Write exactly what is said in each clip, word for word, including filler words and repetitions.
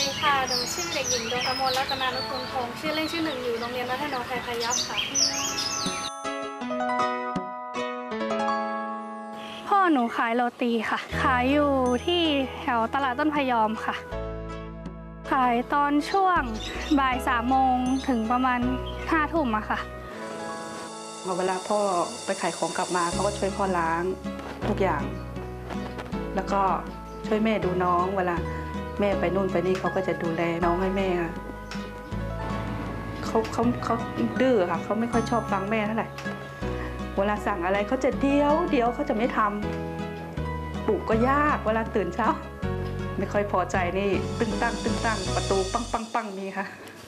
ดีค่ะหนูชื่อเด็กหญิงดวงกมลรัตนานุกูลพงศ์ชื่อเล่นชื่อหนึ่งอยู่โรงเรียนรัตนไทยพยัคฆ์ค่ะพ่อหนูขายโรตีค่ะขายอยู่ที่แถวตลาดต้นพยอมค่ะขายตอนช่วงบ่ายสามโมงถึงประมาณห้าทุ่มอะค่ะเวลาพ่อไปขายของกลับมาเขาก็ช่วยพ่อล้างทุกอย่างแล้วก็ช่วยแม่ดูน้องเวลาแม่ไปนู่นไปนี่เขาก็จะดูแลน้องให้แม่ค่ะเขาเขาเขาดื้อค่ะเขาไม่ค่อยชอบฟังแม่เท่าไหร่เวลาสั่งอะไรเขาจะเดียวเดียวเขาจะไม่ทำปลุกก็ยากเวลาตื่นเช้าไม่ค่อยพอใจนี่ตึ้งตั้งตึ้งตั้งประตูปังปังปังมีค่ะ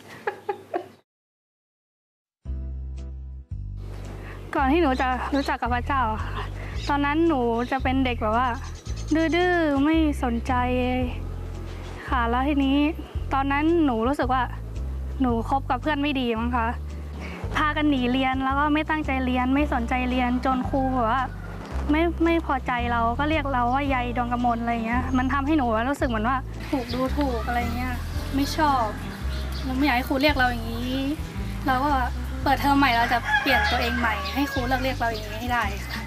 ก่อนที่หนูจะรู้จักกับพระเจ้าค่ะตอนนั้นหนูจะเป็นเด็กแบบว่าดื้อๆไม่สนใจค่ะแล้วทีนี้ตอนนั้นหนูรู้สึกว่าหนูคบกับเพื่อนไม่ดีมั้งคะพากันหนีเรียนแล้วก็ไม่ตั้งใจเรียนไม่สนใจเรียนจนครูแบบว่าไม่ไม่พอใจเราก็เรียกเราว่ายายดวงกมลอะไรเงี้ยมันทำให้หนูรู้สึกเหมือนว่าถูกดูถูกอะไรเงี้ยไม่ชอบเราไม่อยากให้ครูเรียกเราอย่างนี้เราก็เปิดเทอมใหม่เราจะเปลี่ยนตัวเองใหม่ให้ครูเลิกเรียกเราอย่างนี้ให้ได้ค่ะ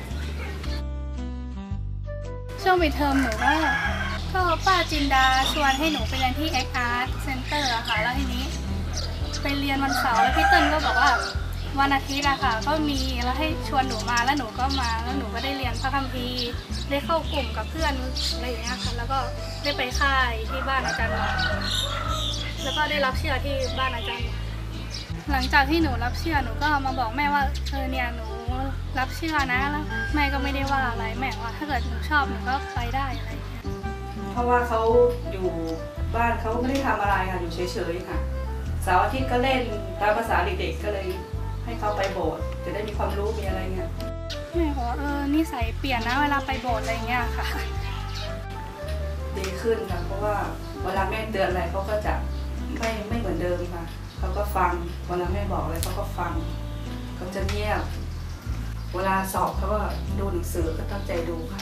ช่วงปิดเทอมหนูก็ก็ป้าจินดาชวนให้หนูไปเรียนที่ X Art Center อะค่ะแล้วทีนี้ไปเรียนวันเสาร์แล้วพี่เติ้ลก็บอกว่าวันอาทิตย์อะค่ะก็มีแล้วให้ชวนหนูมาแล้วหนูก็มาแล้วหนูก็ได้เรียนพระคัมภีร์ได้เข้ากลุ่มกับเพื่อนอะไรอย่างเงี้ยค่ะแล้วก็ได้ไปค่ายที่บ้านอาจารย์แล้วก็ได้รับเชื่อที่บ้านอาจารย์หลังจากที่หนูรับเชื่อหนูก็มาบอกแม่ว่าเออเนี่ยหนูรับเชื่อนะแล้วแม่ก็ไม่ได้ว่าอะไรแม่ว่าถ้าเกิดหนูชอบหนูก็ไปได้อะไรอย่างเงี้ยเพราะว่าเขาอยู่บ้านเขาไม่ได้ทำอะไรค่ะอยู่เฉยๆค่ะเสาร์อาทิตย์ก็เล่นตามภาษาเด็กๆก็เลยให้เขาไปโบสถ์จะได้มีความรู้มีอะไรเงี้ยแม่บอกว่าเออนิสัยเปลี่ยนนะเวลาไปโบสถ์อะไรเงี้ยค่ะดีขึ้นค่ะเพราะว่าเวลาแม่เตือนอะไรเขาก็จะไม่ไม่เหมือนเดิมค่ะเขาก็ฟังเวลาแม่บอกอะไรเขาก็ฟังเขาจะเงียบเวลาสอบเขาก็ดูหนังสือก็ตั้งใจดูค่ะ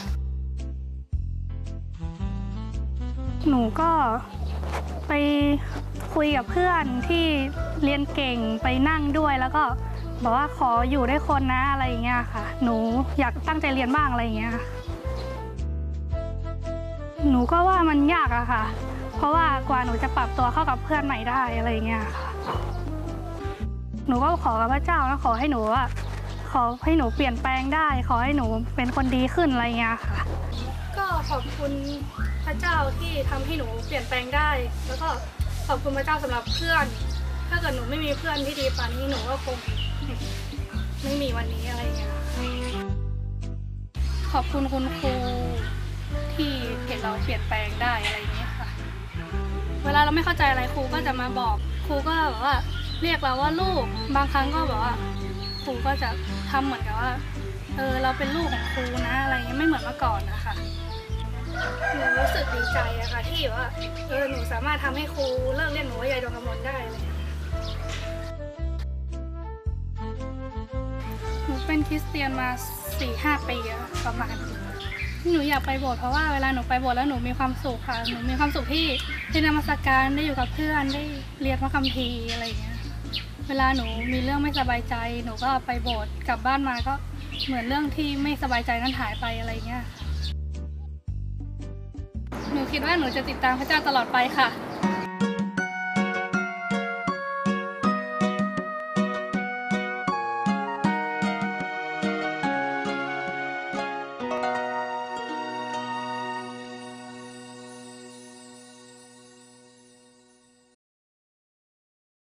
หนูก็ไปคุยกับเพื่อนที่เรียนเก่งไปนั่งด้วยแล้วก็บอกว่าขออยู่ด้วยคนนะอะไรอย่างเงี้ยค่ะหนูอยากตั้งใจเรียนบ้างอะไรอย่างเงี้ยหนูก็ว่ามันยากอะค่ะเพราะว่ากว่าหนูจะปรับตัวเข้ากับเพื่อนใหม่ได้อะไรอย่างเงี้ยค่ะหนูก็ขอกับพระเจ้านะขอให้หนูว่าขอให้หนูเปลี่ยนแปลงได้ขอให้หนูเป็นคนดีขึ้นอะไรเงี้ยค่ะก็ขอบคุณพระเจ้าที่ทำให้หนูเปลี่ยนแปลงได้แล้วก็ขอบคุณพระเจ้าสำหรับเพื่อนถ้าเกิดหนูไม่มีเพื่อนที่ดีป่านนี้หนูก็คงไม่มีวันนี้อะไรเงี้ยขอบคุณคุณครูที่เห็นเราเปลี่ยนแปลงได้อะไรเงี้ยค่ะเวลาเราไม่เข้าใจอะไรครูก็จะมาบอกครูก็แบบว่าเรียกเราว่าลูกบางครั้งก็แบบว่าครูก็จะทำเหมือนกับว่าเออเราเป็นลูกของครูนะอะไรเงี้ยไม่เหมือนเมื่อก่อนนะคะหนูรู้สึกดีใจอะค่ะที่ว่าเออหนูสามารถทำให้ครูเลิกเรียกหนูว่ายายดวงกมลได้เลยหนูเป็นคริสเตียนมาสี่ห้าปีประมาณหนูอยากไปโบสถ์เพราะว่าเวลาหนูไปโบสถ์แล้วหนูมีความสุขค่ะหนูมีความสุขที่ได้นมัสการได้อยู่กับเพื่อนได้เรียนพระคัมภีร์อะไรอย่างเงี้ยเวลาหนูมีเรื่องไม่สบายใจหนูก็ไปโบสถ์กลับบ้านมาก็เหมือนเรื่องที่ไม่สบายใจนั้นหายไปอะไรเงี้ยหนูคิดว่าหนูจะติดตามพระเจ้าตลอดไปค่ะ